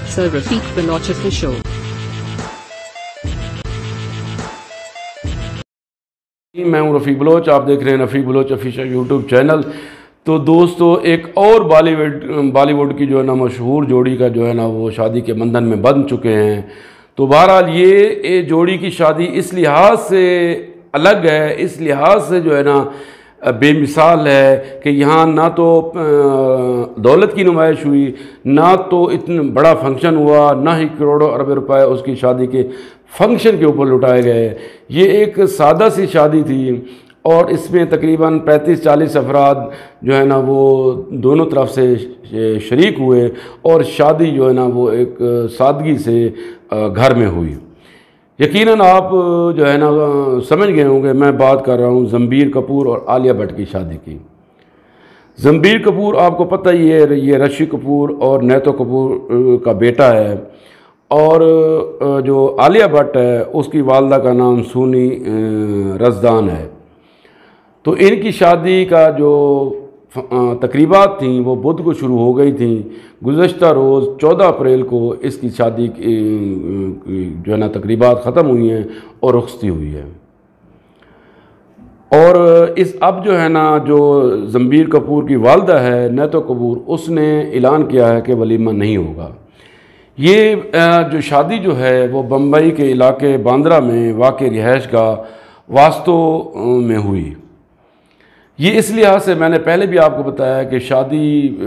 Sir Rafiq Balouch Official. मैं हूं रफ़ीक Bloch, आप देख रहे हैं Rafiq Baloch official YouTube channel. तो दोस्तों, एक और बॉलीवुड की जो है ना मशहूर जोड़ी का जो है ना वो शादी के बंधन में बंध चुके हैं। तो बहरहाल ये जोड़ी की शादी इस लिहाज से अलग है, इस लिहाज से जो है ना बेमिसाल है कि यहाँ ना तो दौलत की नुमाइश हुई, ना तो इतना बड़ा फंक्शन हुआ, ना ही करोड़ों अरब रुपए उसकी शादी के फंक्शन के ऊपर लुटाए गए। ये एक सादा सी शादी थी और इसमें तकरीबन 35-40 अफराद जो है ना वो दोनों तरफ से शरीक हुए और शादी जो है ना वो एक सादगी से घर में हुई। यकीनन आप जो है ना समझ गए होंगे मैं बात कर रहा हूँ रणबीर कपूर और आलिया भट्ट की शादी की। रणबीर कपूर आपको पता ही है, ये ऋषि कपूर और नेतो कपूर का बेटा है, और जो आलिया भट्ट है उसकी वालदा का नाम सूनी रज़दान है। तो इनकी शादी का जो तकरीबात थी वो बुध को शुरू हो गई थी। गुज़श्ता रोज़ 14 अप्रैल को इसकी शादी जो है ना तकरीबात ख़त्म हुई हैं और रुखसती हुई है। और इस अब जो है ना जो रणबीर कपूर की वालदा है नेतो कपूर, उसने ऐलान किया है कि वलीमा नहीं होगा। ये जो शादी जो है वो बम्बई के इलाके बांद्रा में वाक़ रिहाइश का वास्तव में हुई। ये इस लिहाज से मैंने पहले भी आपको बताया कि शादी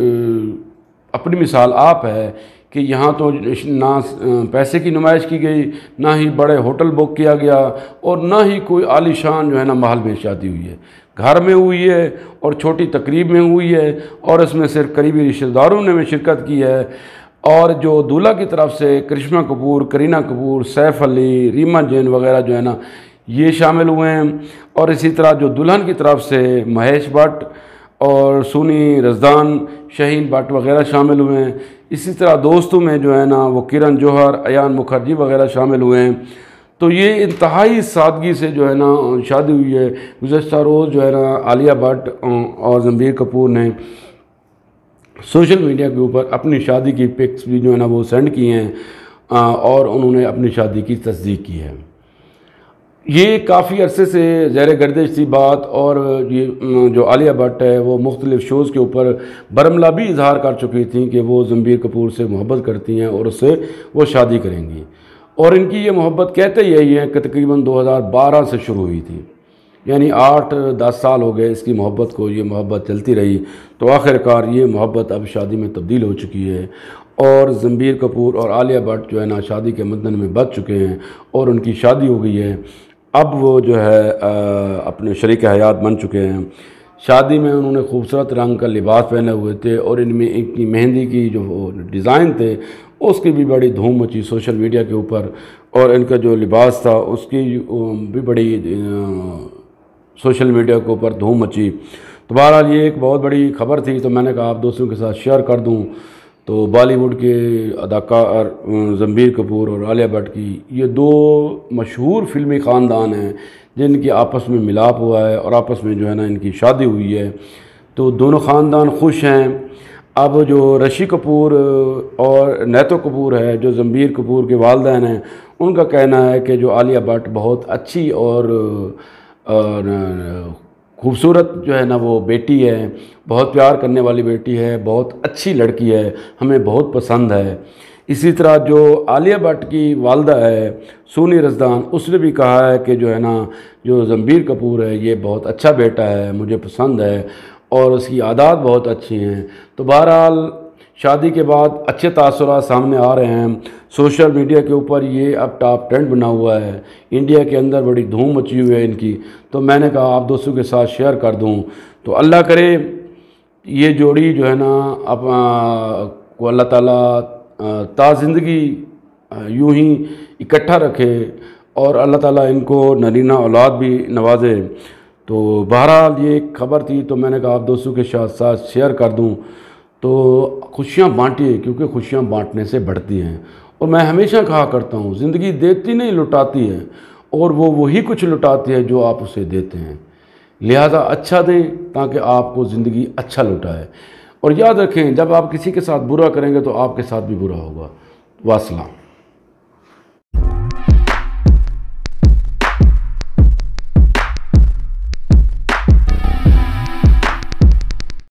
अपनी मिसाल आप है कि यहाँ तो ना पैसे की नुमाइश की गई, ना ही बड़े होटल बुक किया गया, और ना ही कोई आलीशान जो है ना महल में शादी हुई है। घर में हुई है और छोटी तकरीब में हुई है, और इसमें सिर्फ करीबी रिश्तेदारों ने भी शिरकत की है। और जो दूल्हा की तरफ से करिश्मा कपूर, करीना कपूर, सैफ अली, रीमा जैन वगैरह जो है ना ये शामिल हुए हैं, और इसी तरह जो दुल्हन की तरफ से महेश भट्ट और सूनी रज़दान, शहीन भट्ट वगैरह शामिल हुए हैं। इसी तरह दोस्तों में जो है ना वो किरण जौहर, अयान मुखर्जी वगैरह शामिल हुए हैं। तो ये इंतहाई सादगी से जो है ना शादी हुई है। गुज़श्ता रोज़ जो है ना आलिया भट्ट और रणबीर कपूर ने सोशल मीडिया के ऊपर अपनी शादी की पिक्स भी जो है ना वो सेंड की हैं और उन्होंने अपनी शादी की तस्दीक की है। ये काफ़ी अरसे से ज़ेर गर्दिश थी बात, और ये जो आलिया भट्ट है वो मुख्तलिफ़ शोज़ के ऊपर बरमला भी इजहार कर चुकी थी कि वो रणबीर कपूर से मोहब्बत करती हैं और उससे वो शादी करेंगी। और इनकी ये मोहब्बत कहते यही है कि तकरीबन 2012 से शुरू हुई थी, यानी 8-10 साल हो गए इसकी मोहब्बत को। ये मोहब्बत चलती रही तो आखिरकार ये मोहब्बत अब शादी में तब्दील हो चुकी है, और रणबीर कपूर और आलिया भट्ट जो है ना शादी के बंधन में बंध चुके हैं और उनकी शादी हो गई है। अब वो जो है अपने शरीक हयात बन चुके हैं। शादी में उन्होंने खूबसूरत रंग का लिबास पहने हुए थे, और इनमें इनकी मेहंदी की जो डिज़ाइन थे उसकी भी बड़ी धूम मची सोशल मीडिया के ऊपर, और इनका जो लिबास था उसकी भी बड़ी सोशल मीडिया के ऊपर धूम मची। तो बहरहाल ये एक बहुत बड़ी खबर थी, तो मैंने कहा आप दोस्तों के साथ शेयर कर दूं। तो बॉलीवुड के अदाकार रणबीर कपूर और आलिया भट्ट की ये दो मशहूर फिल्मी ख़ानदान हैं जिनकी आपस में मिलाप हुआ है और आपस में जो है ना इनकी शादी हुई है। तो दोनों ख़ानदान खुश हैं। अब जो ऋषि कपूर और नेतो कपूर है, जो रणबीर कपूर के वालिदैन हैं, उनका कहना है कि जो आलिया भट्ट बहुत अच्छी और खूबसूरत जो है ना वो बेटी है, बहुत प्यार करने वाली बेटी है, बहुत अच्छी लड़की है, हमें बहुत पसंद है। इसी तरह जो आलिया भट्ट की वालदा है सूनी रज़दान, उसने भी कहा है कि जो है ना जो रणबीर कपूर है ये बहुत अच्छा बेटा है, मुझे पसंद है और उसकी आदत बहुत अच्छी हैं। तो बहरहाल शादी के बाद अच्छे तासुरात सामने आ रहे हैं। सोशल मीडिया के ऊपर ये अब टॉप ट्रेंड बना हुआ है, इंडिया के अंदर बड़ी धूम मची हुई है इनकी। तो मैंने कहा आप दोस्तों के साथ शेयर कर दूं। तो अल्लाह करे ये जोड़ी जो है ना को अल्लाह ताला ता ज़िंदगी यूं ही इकट्ठा रखे, और अल्लाह ताला इनको नरीना औलाद भी नवाजे। तो बहरहाल ये एक खबर थी, तो मैंने कहा आप दोस्तों के साथ शेयर कर दूं। तो खुशियाँ बांटिए, क्योंकि खुशियाँ बांटने से बढ़ती हैं। और मैं हमेशा कहा करता हूँ ज़िंदगी देती नहीं लुटाती है, और वो वही कुछ लुटाती है जो आप उसे देते हैं। लिहाजा अच्छा दें ताकि आपको ज़िंदगी अच्छा लुटाए। और याद रखें जब आप किसी के साथ बुरा करेंगे तो आपके साथ भी बुरा होगा। वासलाम।